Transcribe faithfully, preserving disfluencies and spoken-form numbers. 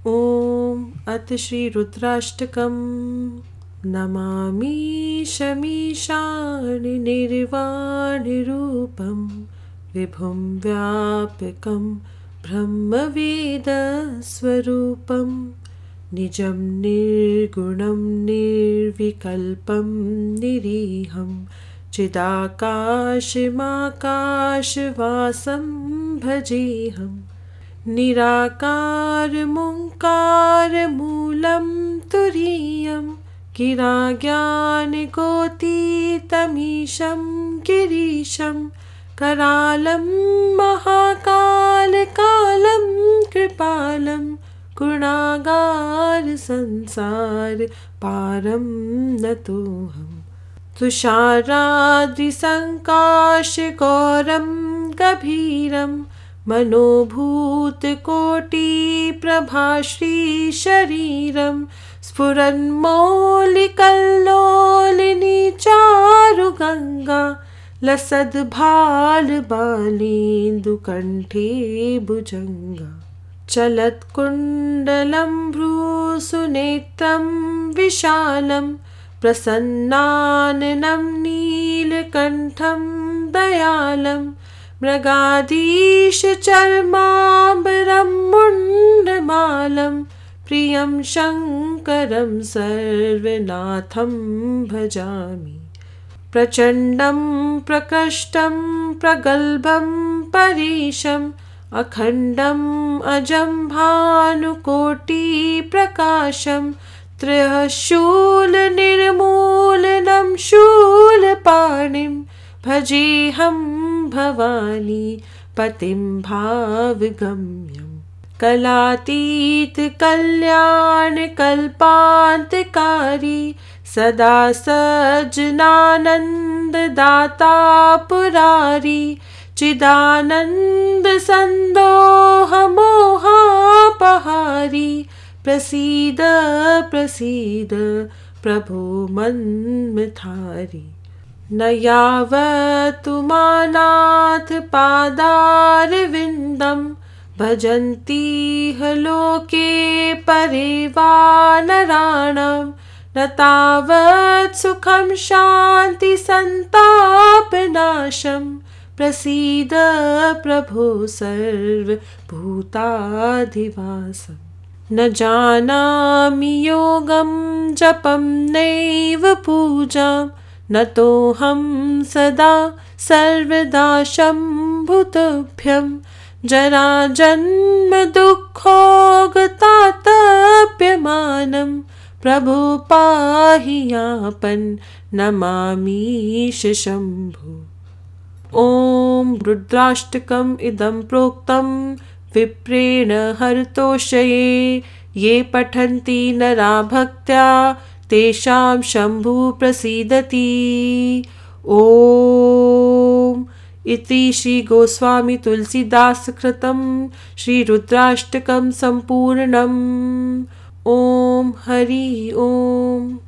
ॐ अथ श्री रुद्राष्टकं नमामि शमीशानि निर्वाणरूपं विभुं व्यापकं ब्रह्मवेदस्वरूपं निजं निर्गुणं निर्विकल्पं निरीहं चिदाकाशमाकाशवासं भजेऽहम् निराकारमुङ्कारमूलं तुरीयं गिराज्ञानगोतीतमीशं गिरीशं करालं महाकालकालं कृपालं गुणागारसंसार पारं नतोऽहम् तुषाराद्रिसङ्काशगौरं गभीरं मनोभूतकोटिप्रभाश्रीशरीरं स्फुरन्मौलिकल्लोलिनी चारुगङ्गा लसद्भालबालेन्दुकण्ठे भुजङ्गा चलत्कुण्डलं भ्रूसुनेत्रं विशालं प्रसन्नाननं नीलकण्ठं दयालं मृगाधीशचर्माम्बरं मुण्डमालं प्रियं शङ्करं सर्वनाथं भजामि प्रचण्डं प्रकृष्टं प्रगल्भं परेशम् अखण्डम् अजं भानुकोटिप्रकाशं त्रयशूलनिर्मूलनं शूलपाणिं भजेऽहं भवानी पतिं भावगम्यं कलातीतकल्याणकल्पान्तकारी सदा सज्जनानन्ददाता पुरारी चिदानन्दसन्दोहमोहापहारी प्रसीद प्रसीद प्रभो मन्मथारी न यावत् मानाथ पादारविन्दं भजन्तीह लोके परे वा नराणां न तावत् सुखं शान्ति सन्तापनाशं प्रसीद प्रभो सर्वभूताधिवासम् न जानामि योगं जपं नैव पूजां न तोऽहं सदा सर्वदा शम्भुतुभ्यं जराजन्मदुःखोगतातप्यमानं प्रभो पाहि यापन् नमामीश शम्भो। ॐ रुद्राष्टकम् इदं प्रोक्तं विप्रेण हरतोषये ये पठन्ति नरा भक्त्या तेषां शम्भु प्रसीदति। ॐ इति श्री गोस्वामी तुलसीदास कृतं श्री रुद्राष्टकं सम्पूर्णम्। ॐ हरि ओम्।